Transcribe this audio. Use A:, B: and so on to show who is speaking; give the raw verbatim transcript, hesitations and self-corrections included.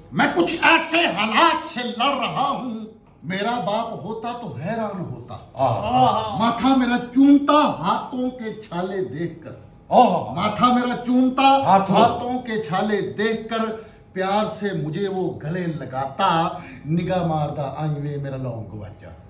A: मैं कुछ ऐसे हालात से लड़ रहा हूं, मेरा बाप होता तो हैरान होता। माथा मेरा चूमता हाथों के छाले देखकर, माथा मेरा चूमता हाथों के छाले देखकर, प्यार से मुझे वो गले लगाता, निगाह मारदा आई वे मेरा लौंग गवाचा।